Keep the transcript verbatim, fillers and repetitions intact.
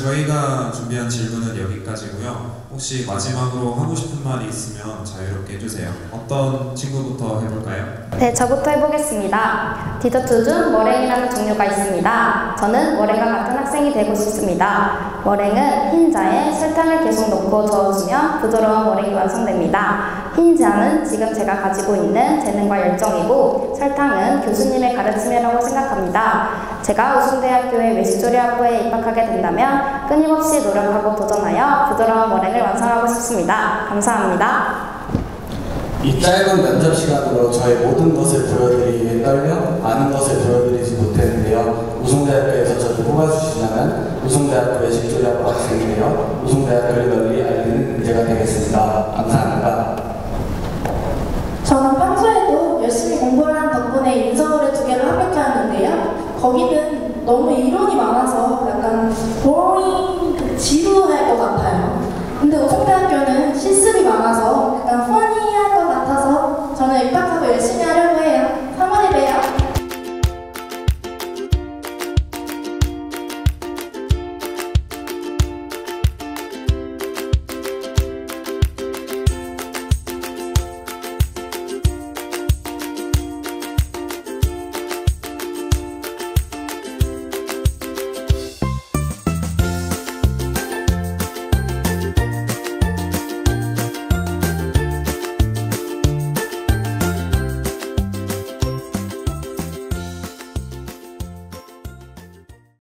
저희가 준비한 질문은 여기까지고요. 혹시 마지막으로 하고 싶은 말이 있으면 자유롭게 해주세요. 어떤 친구부터 해볼까요? 네, 저부터 해보겠습니다. 디저트 중 머랭이라는 종류가 있습니다. 저는 머랭과 같은 학생이 되고 싶습니다. 머랭은 흰자에 설탕을 계속 넣고 저어주면 부드러운 머랭이 완성됩니다. 흰자는 지금 제가 가지고 있는 재능과 열정이고, 설탕은 교수님의 가르침이라고 생각합니다. 제가 우승대학교의 외식조리학부에 입학하게 된다면 끊임없이 노력하고 도전하여 부드러운 머랭을 완성하고 싶습니다. 감사합니다. 이 짧은 면접 시간으로 저의 모든 것을 보여드리기에 떨려 많은 것을 보여드리지 못했는데요. 우승대학교에서 저를 뽑아주시면 우승대학교 외식조리학부 학생이 되어 우승대학교를 널리 알리는 인재가 되겠습니다. 감사합니다. 저는 평소에도 열심히 공부를 한 덕분에 인서울에 두 개를 합격하였는데요. 거기는